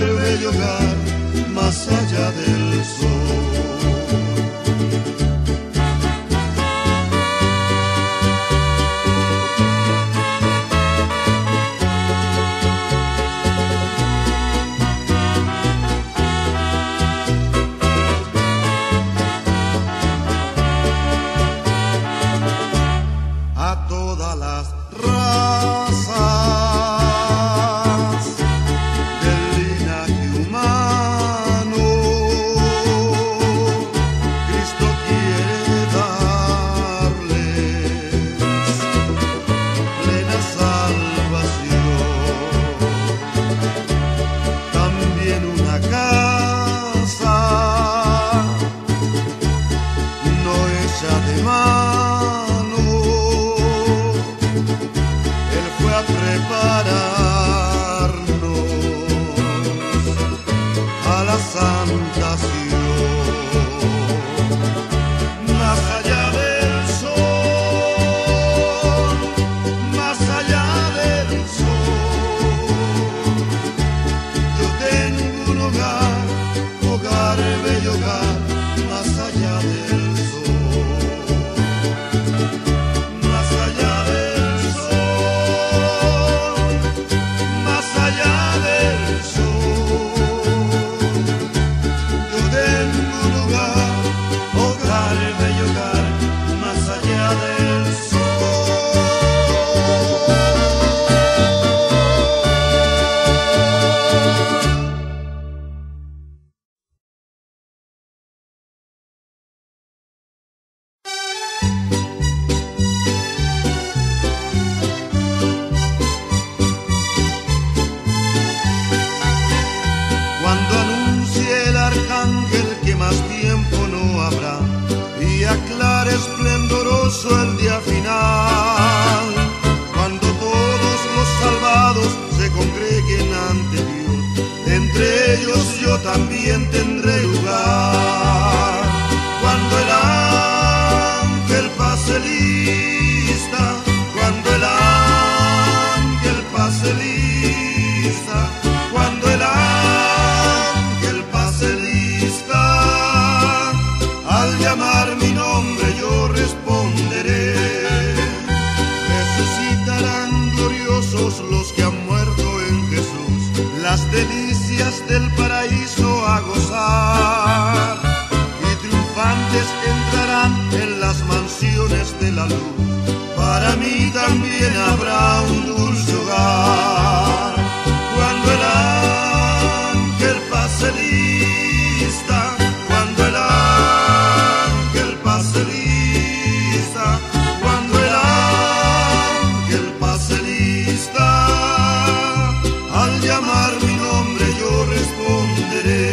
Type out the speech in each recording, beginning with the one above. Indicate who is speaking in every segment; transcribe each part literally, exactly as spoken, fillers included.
Speaker 1: el bello hogar más allá del sol. A todas las razas del linaje humano, Cristo quiere darles plena salvación. También una casa no hecha de mano, Él fue a prepararnos a la santación. Más allá del sol, más allá del sol, yo tengo un hogar, hogar, bello hogar, más allá del sol. Más allá del sol, más allá del sol, yo tengo un hogar, hogar, bello hogar, más allá del sol. Cuando anuncie el arcángel que más tiempo no habrá y aclare esplendoroso el día final, cuando todos los salvados se congreguen ante Dios, entre ellos yo también tendré lugar. Cuando el ángel pase lista, cuando el ángel pase lista, cuando el ángel pase lista, al llamar mi nombre yo responderé. Resucitarán gloriosos los que han muerto en Jesús, las delicias del paraíso a gozar, y triunfantes entrarán en las mansiones de la luz. Para mí también habrá un dulce hogar. Cuando el ángel pase lista, cuando el ángel pase lista, cuando el ángel pase lista, al llamar mi nombre yo responderé.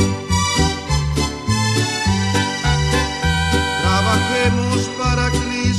Speaker 1: Trabajemos para Cristo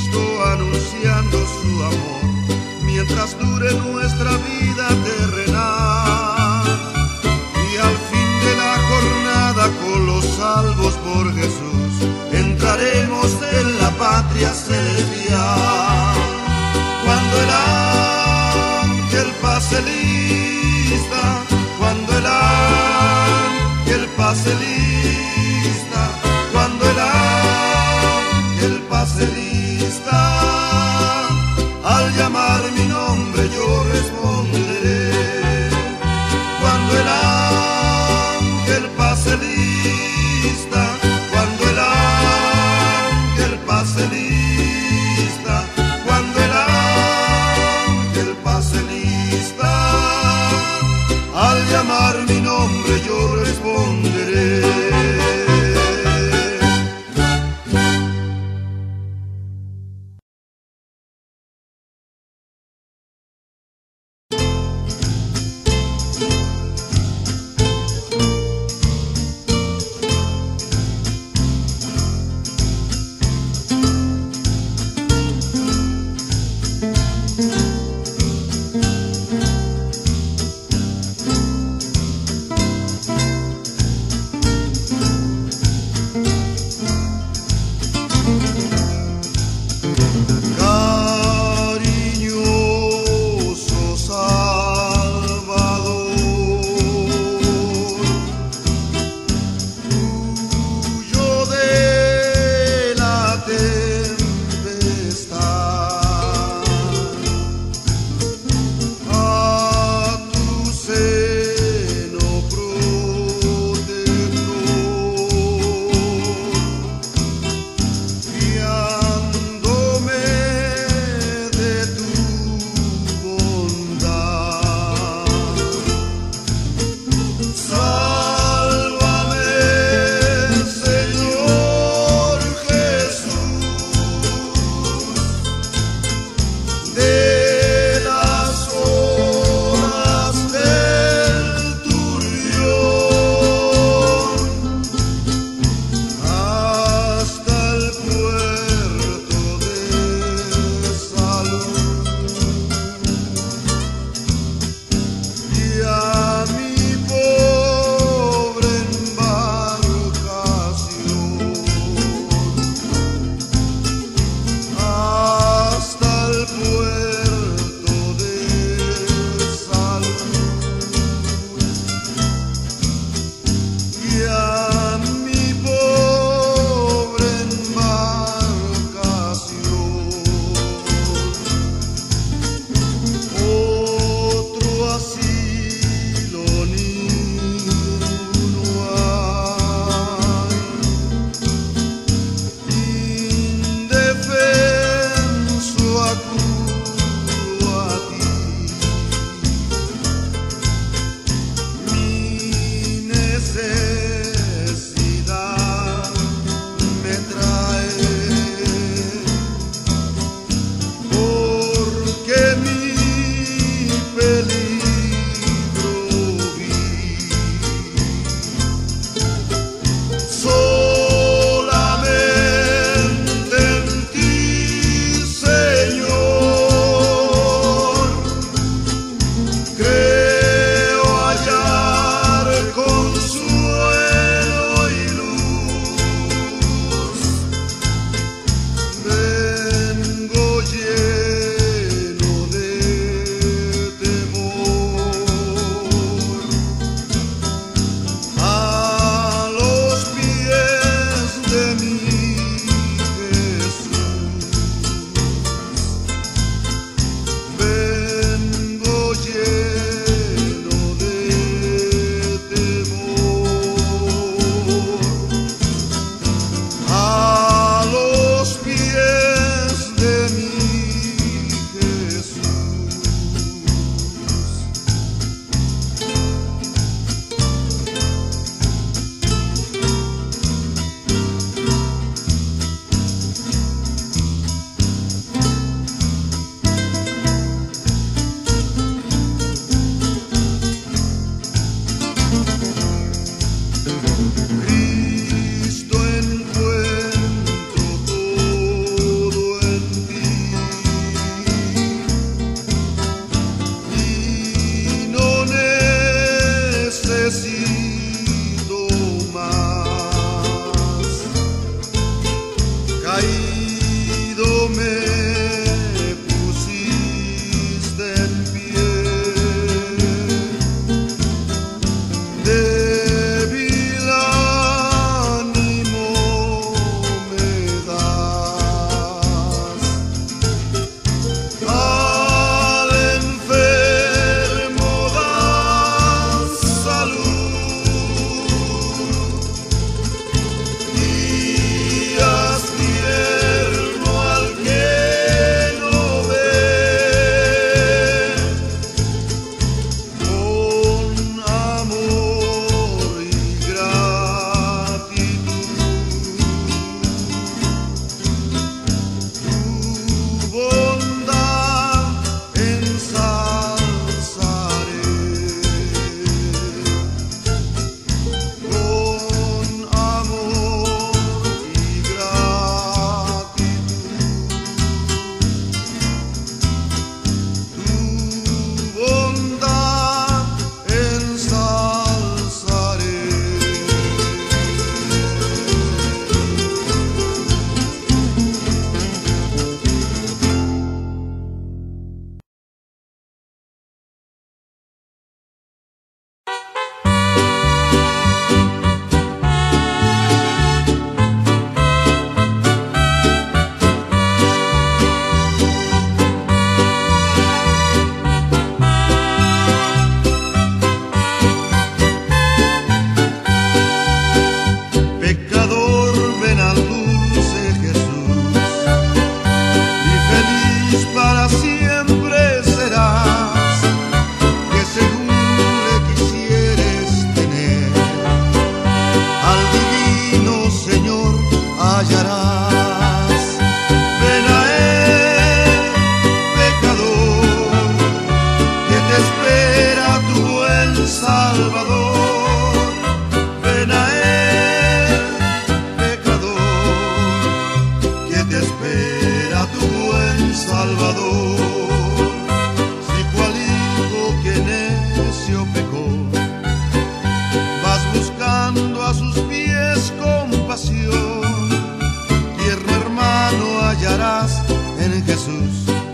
Speaker 1: Salvador. Si cual hijo que necio pecó, vas buscando a sus pies compasión, tierno hermano hallarás en Jesús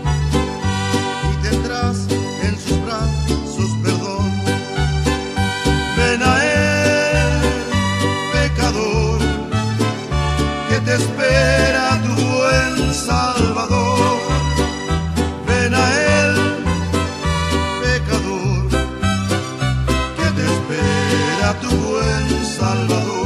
Speaker 1: y tendrás en sus brazos perdón. Ven a Él, pecador, que te espera tu buen Salvador. Ven a Él, pecador, que te espera tu buen Salvador.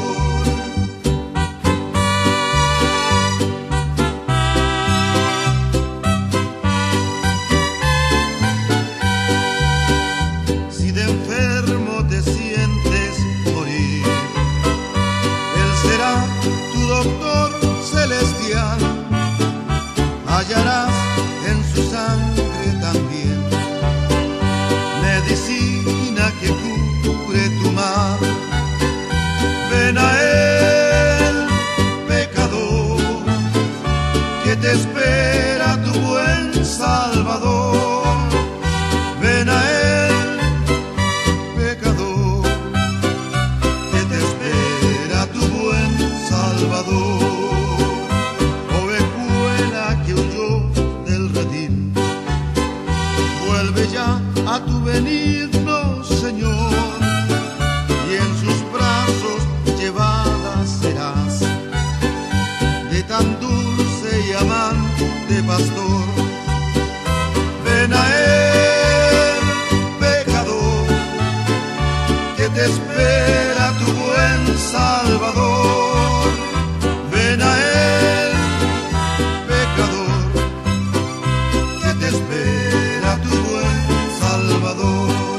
Speaker 1: Si de enfermo te sientes morir, Él será tu doctor celestial. Hallarás en su sangre también medicina que cure tu mal. Ven a Él, pecador, que te espera tu buen Salvador. Ven a Él, pecador, que te espera tu buen Salvador. Vuelve ya a tu benigno Señor, y en sus brazos llevada serás de tan dulce y amante pastor. Ven a Él, pecador, que te espera tu buen Salvador. Ven a Él, pecador, que te espera tu buen Salvador.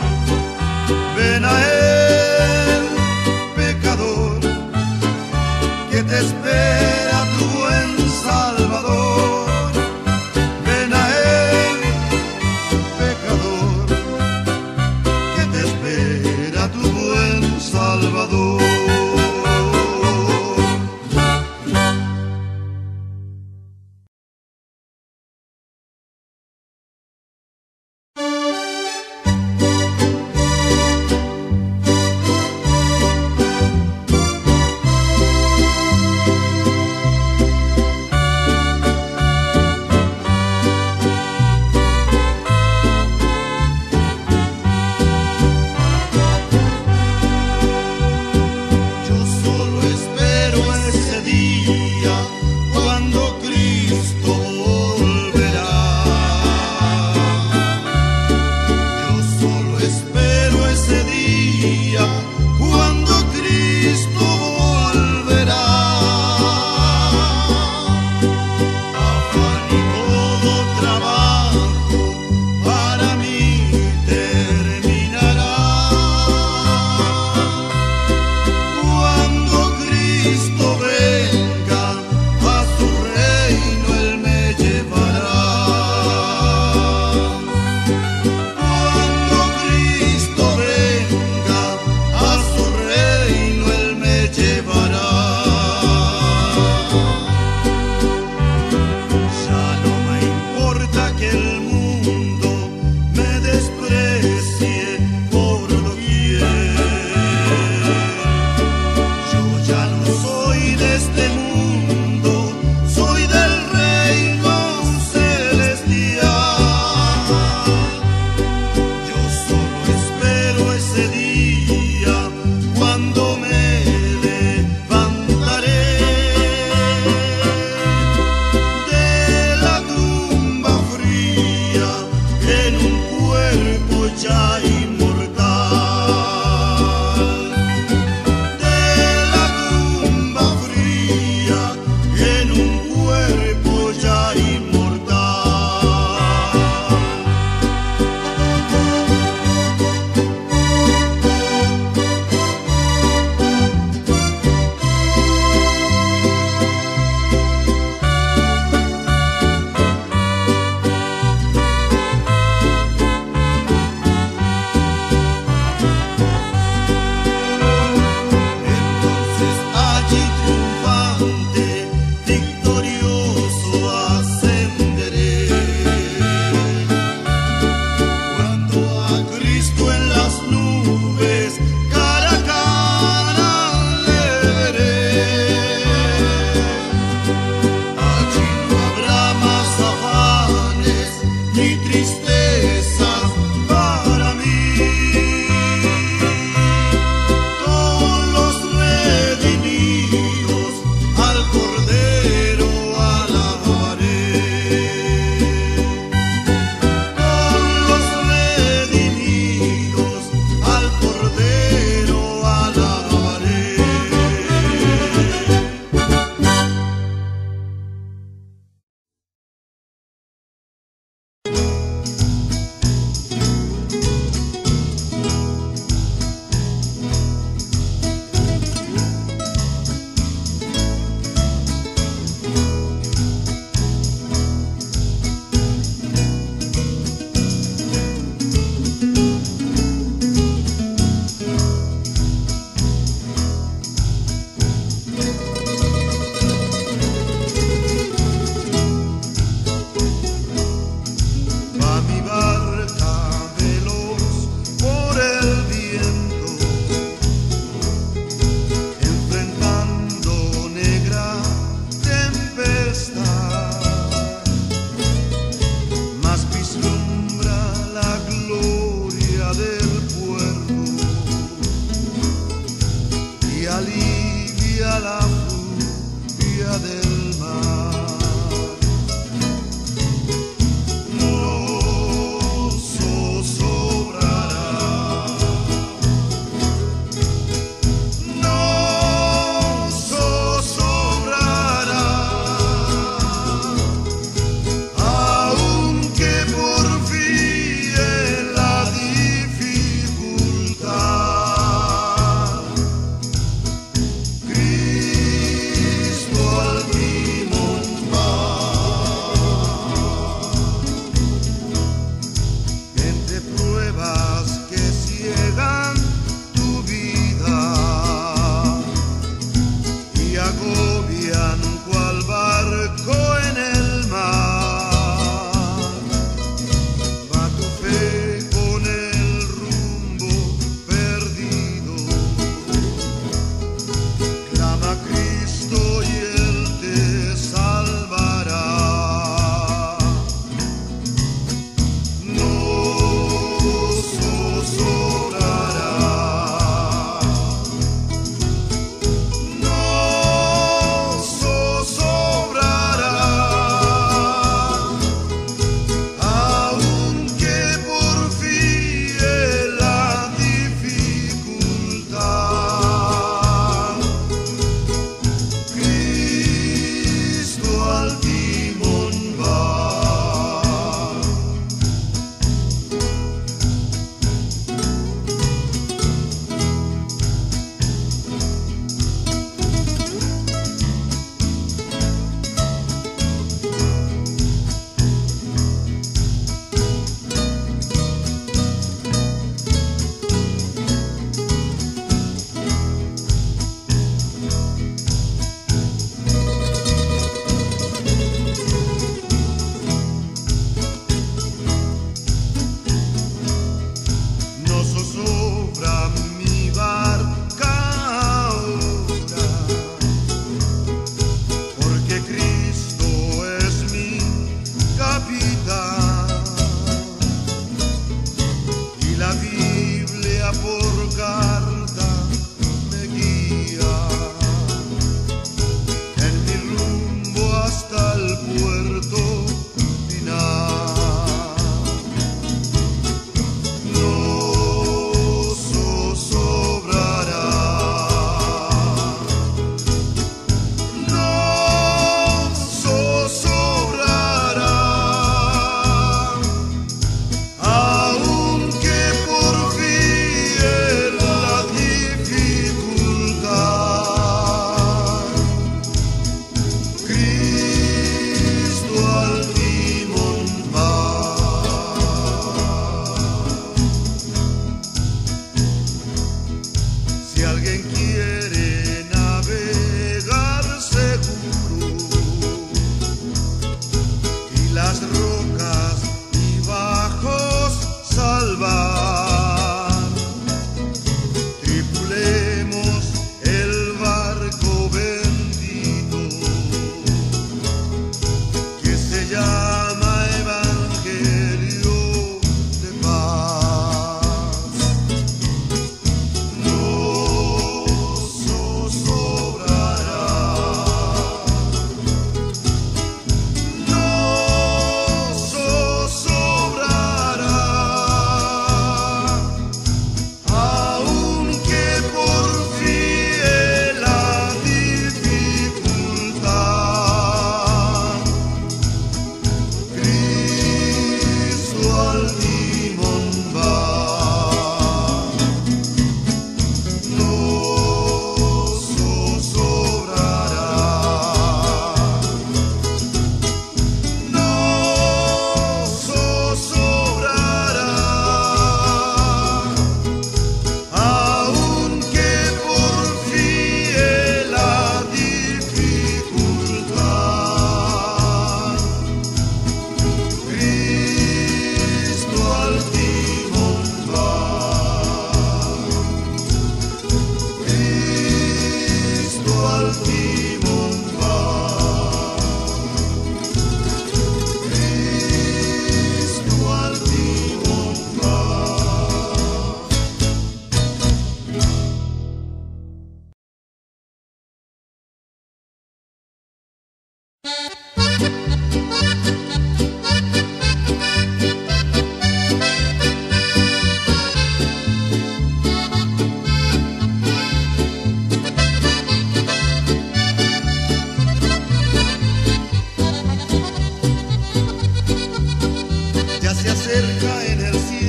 Speaker 1: tristezas para mí. Con los redimidos al Cordero alabaré. Con los redimidos al Cordero alabaré.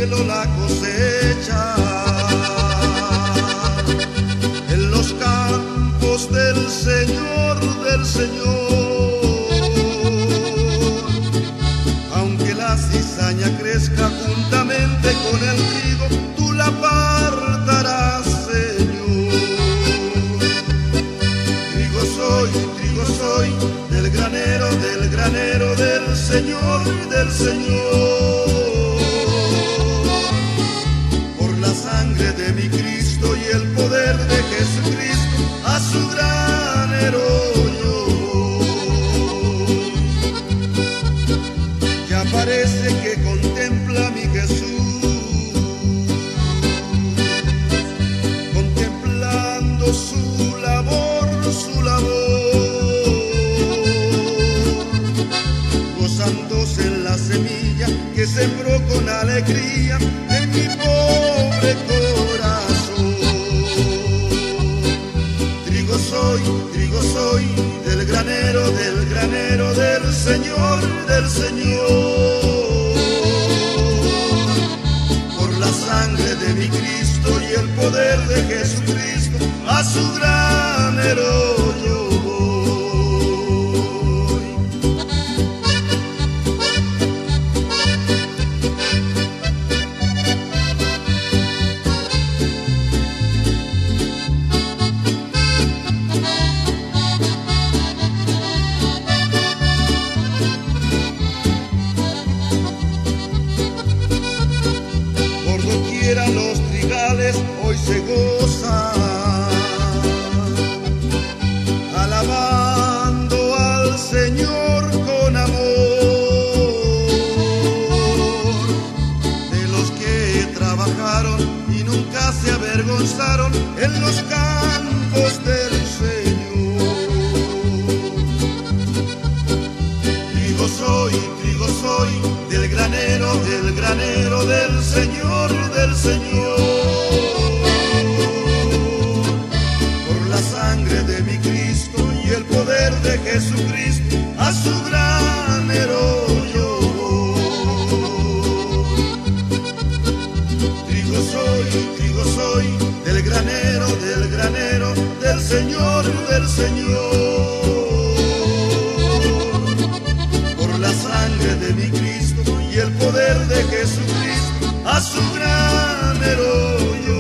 Speaker 1: cielo la cosecha. En los campos del Señor, del Señor, aunque la cizaña crezca juntamente con el trigo, tú la apartarás, Señor. Trigo soy, trigo soy, del granero, del granero del Señor, del Señor. Por la sangre de mi Cristo y el poder de Jesucristo, a su granero yo voy. Ya parece que contempla a mi Jesús, contemplando su labor, su labor, gozándose en la semilla que sembró con alegría en mi pobre corazón. Trigo soy, trigo soy, del granero, del granero del Señor, del Señor. Por la sangre de mi Cristo y el poder de Jesucristo, a su granero yo voy. Por doquiera los trigales hoy se gozan, alabando al Señor con amor. De los que trabajaron y nunca se avergonzaron en los campos del Señor. Trigo soy, trigo soy, del granero, del granero del Señor, del Señor. Por la sangre de mi Cristo y el poder de Jesucristo, a su granero yo voy. Trigo soy, trigo soy, del granero, del granero del Señor, del Señor. Por la sangre de mi Cristo y el poder de Jesucristo, a su granero yo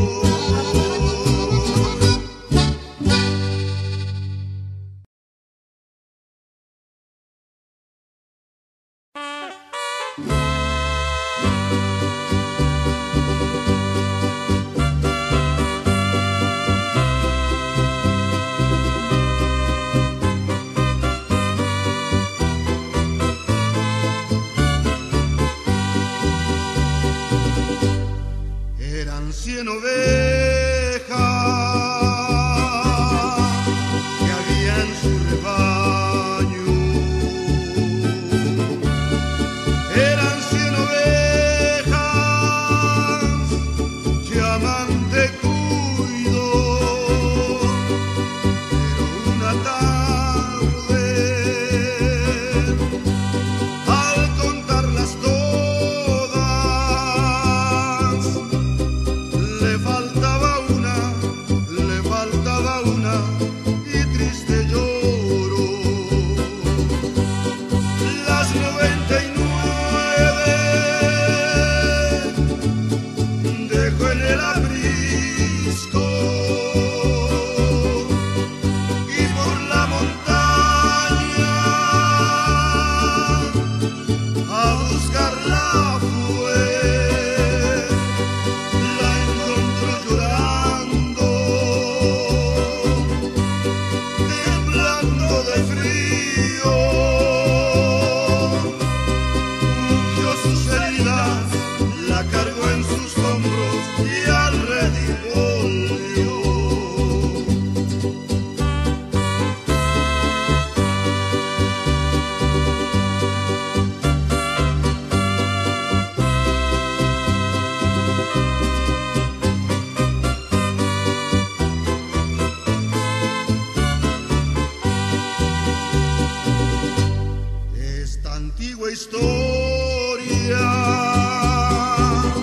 Speaker 1: cien ovejas que había en su rebaño. Eran cien ovejas que amante cuidó, pero una tarde al contarlas todas le faltaba una, le faltaba una, y triste lloró. Las noventa y nueve dejó en el aprisco y por la montaña a buscarla fue. Historia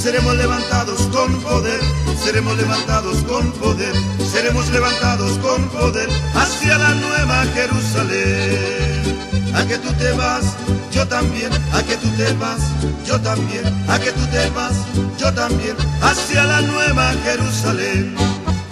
Speaker 1: seremos levantados con poder, seremos levantados con poder, seremos levantados con poder hacia la nueva Jerusalén. A que tú te vas, yo también, a que tú te vas, yo también, a que tú te vas, yo también, hacia la nueva Jerusalén.